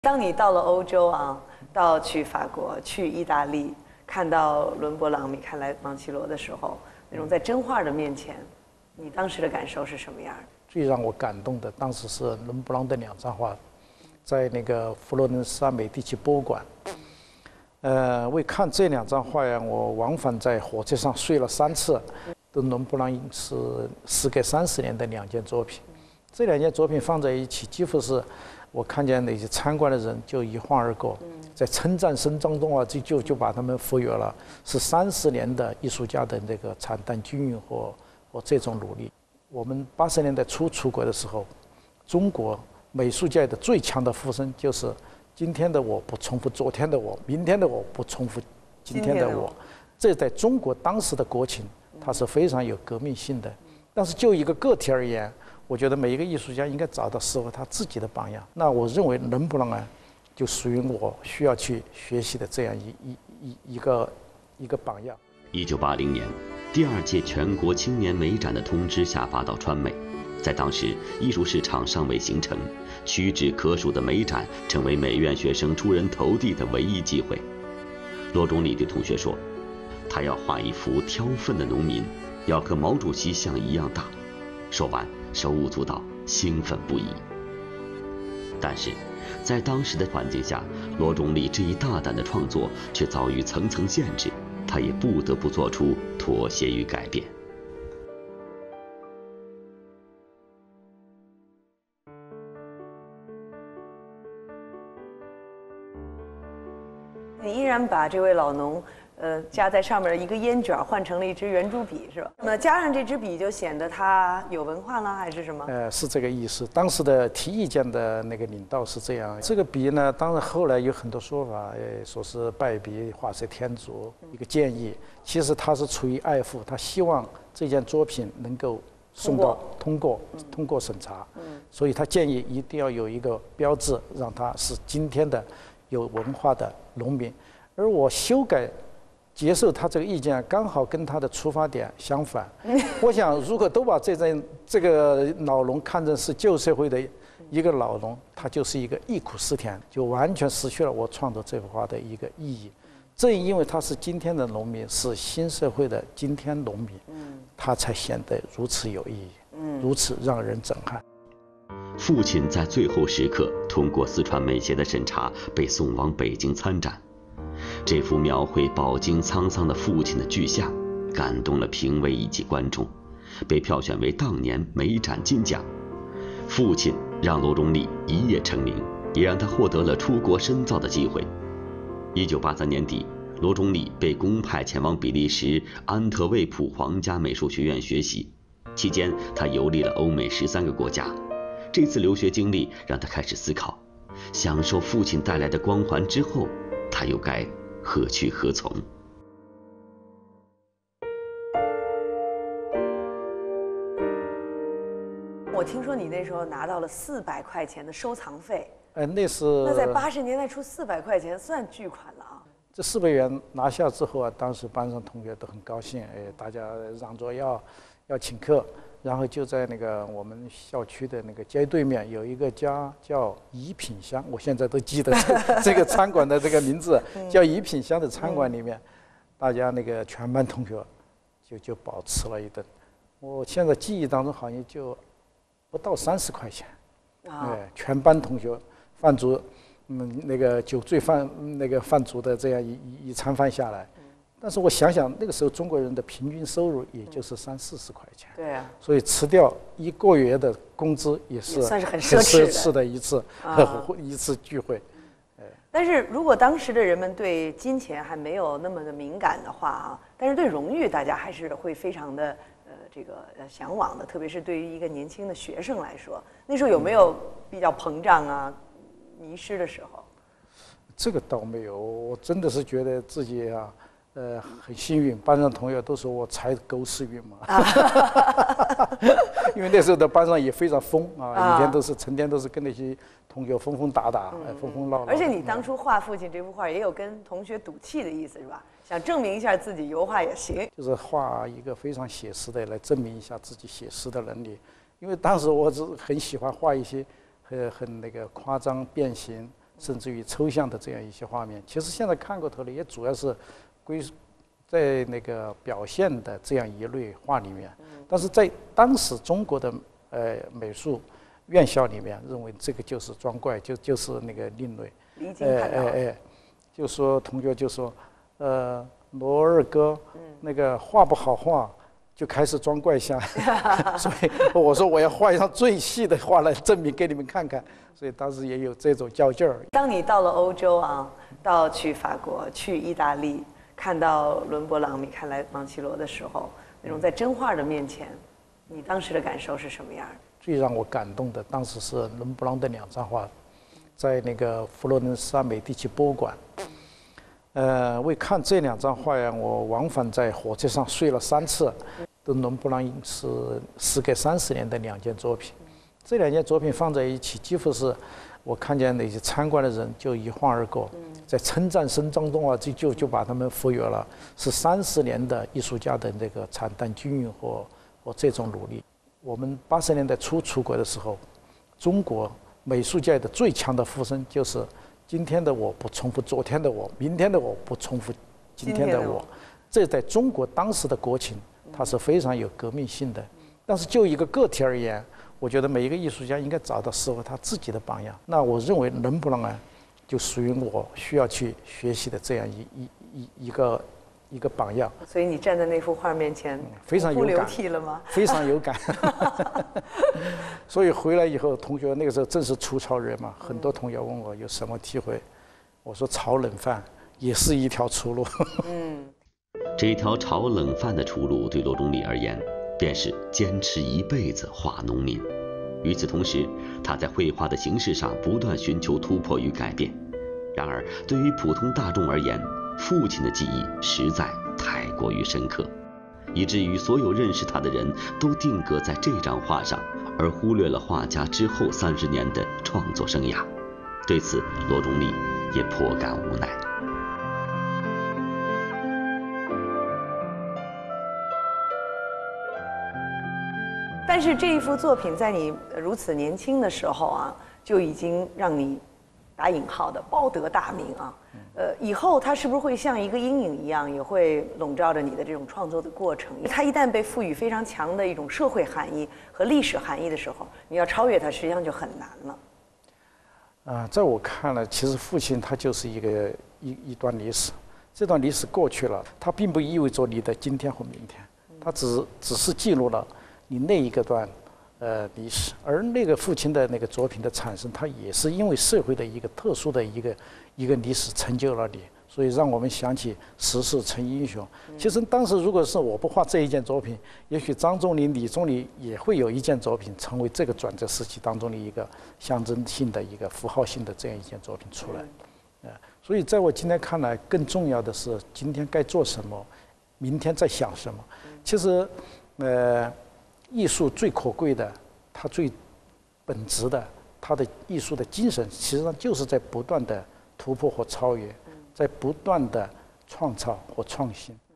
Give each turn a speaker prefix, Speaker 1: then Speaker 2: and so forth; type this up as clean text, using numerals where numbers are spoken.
Speaker 1: 当你到了欧洲啊，去法国、去意大利，看到伦勃朗、米开朗基罗的时候，那种在真画的面前，你当时的感受是什么样的？
Speaker 2: 最让我感动的，当时是伦勃朗的2张画，在那个佛罗伦萨美第奇博物馆。为看这2张画呀，我往返在火车上睡了3次。伦勃朗是时隔30年的2件作品，这2件作品放在一起，几乎是我看见那些参观的人就一晃而过，在称赞声当中啊，就把他们赋予了是30年的艺术家的这个惨淡均匀和这种努力。我们80年代初出国的时候，中国美术界的最强的呼声就是今天的我不重复昨天的我，明天的我不重复今天的我。这在中国当时的国情，它是非常有革命性的。但是就一个个体而言，我觉得每一个艺术家应该找到适合他自己的榜样。那我认为伦勃朗啊，就属于我需要去学习的这样一个榜样。
Speaker 3: 1980年，第2届全国青年美展的通知下发到川美，在当时艺术市场尚未形成，屈指可数的美展成为美院学生出人头地的唯一机会。罗中立对同学说，他要画一幅挑粪的农民，要和毛主席像一样大。说完，手舞足蹈，兴奋不已。但是，在当时的环境下，罗中立这一大胆的创作却遭遇层层限制，他也不得不做出妥协与改变。
Speaker 1: 你依然把这位老农，加在上面的一个烟卷换成了一支圆珠笔，是吧？那加上这支笔就显得他有文化了，还是什么？
Speaker 2: 是这个意思。当时的提意见的那个领导是这样。这个笔呢，当然后来有很多说法，说是败笔画蛇添足一个建议。其实他是出于爱护，他希望这件作品能够送到通过审查。所以他建议一定要有一个标志，让他是今天的有文化的农民。而我修改接受他这个意见，刚好跟他的出发点相反。我想，如果都把这个老农看成是旧社会的一个老农，他就是一个忆苦思甜，就完全失去了我创作这幅画的一个意义。正因为他是今天的农民，是新社会的今天农民，他才显得如此有意义，如此让人震撼。
Speaker 3: 父亲在最后时刻通过四川美协的审查，被送往北京参展。这幅描绘饱经沧桑的父亲的巨像，感动了评委以及观众，被票选为当年美展金奖。父亲让罗中立一夜成名，也让他获得了出国深造的机会。1983年底，罗中立被公派前往比利时安特卫普皇家美术学院学习，期间他游历了欧美13个国家。这次留学经历让他开始思考，享受父亲带来的光环之后，他又该何去何从？
Speaker 1: 我听说你那时候拿到了400块钱的收藏费。
Speaker 2: 那
Speaker 1: 在80年代出400块钱算巨款了啊！
Speaker 2: 这400元拿下之后啊，当时班上同学都很高兴，大家嚷着要请客。然后就在那个我们校区的那个街对面有一个家叫怡品香，我现在都记得这个餐馆的这个名字叫怡品香的餐馆里面，大家那个全班同学就饱吃了一顿。我现在记忆当中好像就不到30块钱，全班同学饭足，那个酒醉饭足的这样一餐饭下来。但是我想想，那个时候中国人的平均收入也就是30-40块钱，
Speaker 1: 对啊，
Speaker 2: 所以吃掉1个月的工资也是
Speaker 1: 算是很奢侈
Speaker 2: 的一次聚会。
Speaker 1: 但是如果当时的人们对金钱还没有那么的敏感的话啊，但是对荣誉大家还是会非常的向往的，特别是对于一个年轻的学生来说，那时候有没有比较膨胀啊、迷失的时候？
Speaker 2: 这个倒没有，我真的是觉得自己啊。很幸运，班上同学都说我才狗屎运嘛，因为那时候的班上也非常疯啊，一天成天都是跟那些同学疯打，疯闹闹。
Speaker 1: 而且你当初画父亲这幅画也有跟同学赌气的意思是吧？想证明一下自己油画也行，
Speaker 2: 就是画一个非常写实的来证明一下自己写实的能力。因为当时我很喜欢画一些很那个夸张变形。 甚至于抽象的这样一些画面。其实现在看过头了，也主要是在那个表现的这样一类画里面。但是在当时中国的美术院校里面，认为这个就是装怪，就是那个另类。
Speaker 1: 离经叛道。
Speaker 2: 就说同学就说，罗二哥那个画不好画，就开始装怪像。所以我说我要画一张最细的画来证明给你们看看。所以当时也有这种较劲儿。
Speaker 1: 当你到了欧洲啊，去法国、去意大利，看到伦勃朗、米开朗基罗的时候，那种在真画的面前，你当时的感受是什么样的？
Speaker 2: 最让我感动的，当时是伦勃朗的2张画，在那个佛罗伦萨美第奇博物馆。为看这2张画呀，我往返在火车上睡了3次。都伦勃朗是时隔30年的2件作品，这2件作品放在一起，几乎是我看见那些参观的人就一晃而过，在称赞声当中啊，就把他们忽悠了，是30年的艺术家的那个惨淡均匀和这种努力。我们80年代初出国的时候，中国美术界的最强的呼声就是今天的我不重复昨天的我，明天的我不重复今天的我。这在中国当时的国情，它是非常有革命性的。但是就一个个体而言，我觉得每一个艺术家应该找到适合他自己的榜样。那我认为伦勃朗就属于我需要去学习的这样一个榜样。
Speaker 1: 所以你站在那幅画面前，
Speaker 2: 非常有感，
Speaker 1: 流涕了吗？
Speaker 2: 非常有感。所以回来以后，同学那个时候正是初潮人嘛，很多同学问我有什么体会，我说炒冷饭也是一条出路。
Speaker 3: 这条炒冷饭的出路，对罗中立而言，便是坚持一辈子画农民。与此同时，他在绘画的形式上不断寻求突破与改变。然而，对于普通大众而言，父亲的记忆实在太过于深刻，以至于所有认识他的人都定格在这张画上，而忽略了画家之后30年的创作生涯。对此，罗中立也颇感无奈。
Speaker 1: 但是这一幅作品在你如此年轻的时候啊，就已经让你打引号的包得大名啊。以后它是不是会像一个阴影一样，也会笼罩着你的这种创作的过程？它一旦被赋予非常强的一种社会含义和历史含义的时候，你要超越它，实际上就很难了。
Speaker 2: 在我看来，其实父亲他就是一段历史，这段历史过去了，它并不意味着你的今天或明天，它只是记录了你那一个段历史。而那个父亲的那个作品的产生，它也是因为社会的一个特殊的一个历史成就了你，所以让我们想起时势成英雄。其实当时如果是我不画这一件作品，也许张仲景、李宗礼也会有一件作品成为这个转折时期当中的一个象征性的一个符号性的这样一件作品出来。所以在我今天看来，更重要的是今天该做什么，明天在想什么。其实艺术最可贵的，它最本质的，它的艺术的精神，实际上就是在不断的突破和超越，在不断的创造和创新。